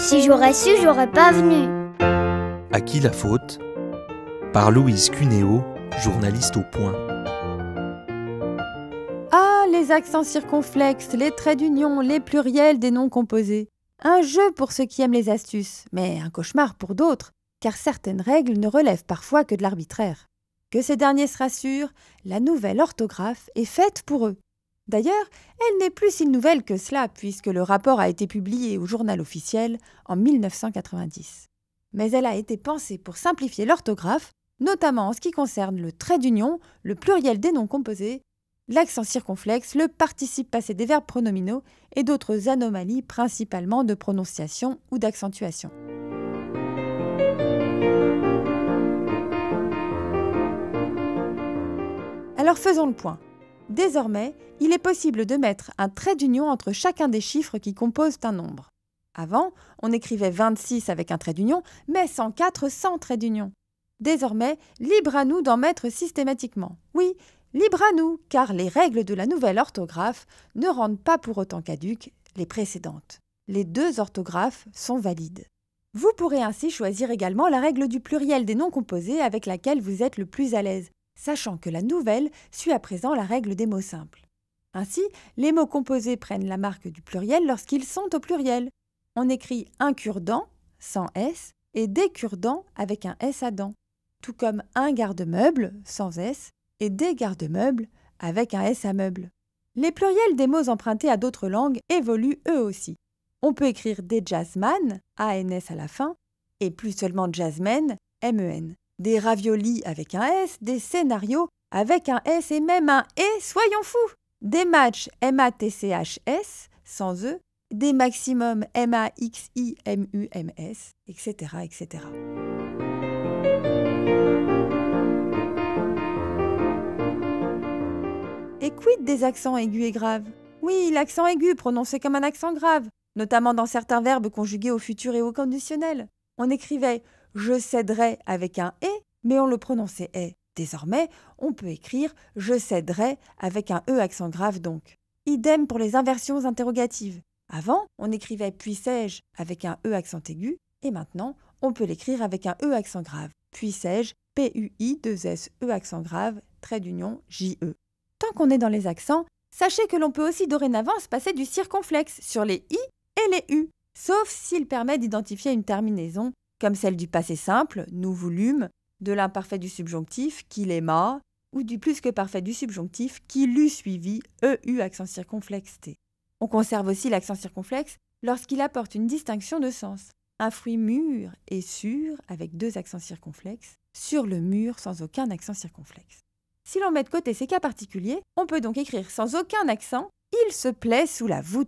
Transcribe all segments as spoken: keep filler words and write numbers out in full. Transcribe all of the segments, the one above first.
Si j'aurais su, j'aurais pas venu. À qui la faute? Par Louise Cuneo, journaliste au Point. Ah, les accents circonflexes, les traits d'union, les pluriels des noms composés. Un jeu pour ceux qui aiment les astuces, mais un cauchemar pour d'autres, car certaines règles ne relèvent parfois que de l'arbitraire. Que ces derniers se rassurent, la nouvelle orthographe est faite pour eux. D'ailleurs, elle n'est plus si nouvelle que cela, puisque le rapport a été publié au Journal officiel en mille neuf cent quatre-vingt-dix. Mais elle a été pensée pour simplifier l'orthographe, notamment en ce qui concerne le trait d'union, le pluriel des noms composés, l'accent circonflexe, le participe passé des verbes pronominaux et d'autres anomalies principalement de prononciation ou d'accentuation. Alors faisons le point. Désormais, il est possible de mettre un trait d'union entre chacun des chiffres qui composent un nombre. Avant, on écrivait vingt-six avec un trait d'union, mais cent quatre sans trait d'union. Désormais, libre à nous d'en mettre systématiquement. Oui, libre à nous, car les règles de la nouvelle orthographe ne rendent pas pour autant caduques les précédentes. Les deux orthographes sont valides. Vous pourrez ainsi choisir également la règle du pluriel des noms composés avec laquelle vous êtes le plus à l'aise, sachant que la nouvelle suit à présent la règle des mots simples. Ainsi, les mots composés prennent la marque du pluriel lorsqu'ils sont au pluriel. On écrit un cure-dent, sans S, et des cure-dents avec un S à dents, tout comme un garde-meuble, sans S, et des garde-meubles avec un S à meuble. Les pluriels des mots empruntés à d'autres langues évoluent eux aussi. On peut écrire des jazzman, A N S à la fin, et plus seulement jazzmen, M E N. Des raviolis avec un S, des scénarios avec un S et même un E, soyons fous! Des matchs M A T C H S, sans E, des maximums M A X I M U M S, et cetera, et cetera. Et quid des accents aigus et graves? Oui, l'accent aigu prononcé comme un accent grave, notamment dans certains verbes conjugués au futur et au conditionnel. On écrivait « je céderai » avec un « et », mais on le prononçait « et ». Désormais, on peut écrire « je céderai » avec un « e » accent grave donc. Idem pour les inversions interrogatives. Avant, on écrivait « puissais-je » avec un « e » accent aigu, et maintenant, on peut l'écrire avec un « e » accent grave. Puissais-je, P U I deux S E accent grave, trait d'union, J E. Tant qu'on est dans les accents, sachez que l'on peut aussi dorénavant se passer du circonflexe sur les I et les U, sauf s'il permet d'identifier une terminaison, comme celle du passé simple, nous voulûmes, de l'imparfait du subjonctif, qu'il aima, ou du plus que parfait du subjonctif, qui l'eût suivi, E U accent circonflexe T. On conserve aussi l'accent circonflexe lorsqu'il apporte une distinction de sens. Un fruit mûr et sûr, avec deux accents circonflexes, sur le mur sans aucun accent circonflexe. Si l'on met de côté ces cas particuliers, on peut donc écrire sans aucun accent « il se plaît sous la voûte ».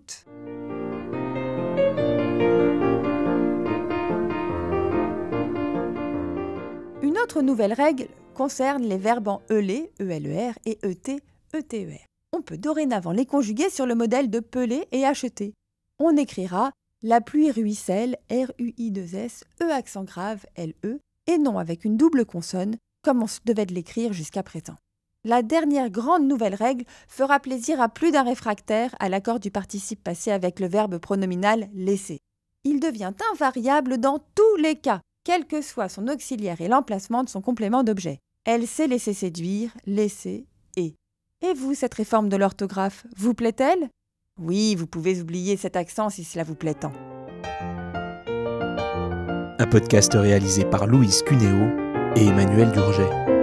Une autre nouvelle règle concerne les verbes en E-lé, E L E R et E-T, E T E R. On peut dorénavant les conjuguer sur le modèle de peler et acheter. On écrira « la pluie ruisselle, R U I deux S, E accent grave, L E, et non avec une double consonne, comme on se devait de l'écrire jusqu'à présent. La dernière grande nouvelle règle fera plaisir à plus d'un réfractaire à l'accord du participe passé avec le verbe pronominal « laisser ». Il devient invariable dans tous les cas, quel que soit son auxiliaire et l'emplacement de son complément d'objet. Elle s'est laissé séduire, laisser et. Et vous, cette réforme de l'orthographe, vous plaît-elle? Oui, vous pouvez oublier cet accent si cela vous plaît tant. Un podcast réalisé par Louise Cuneo et Emmanuel Durget.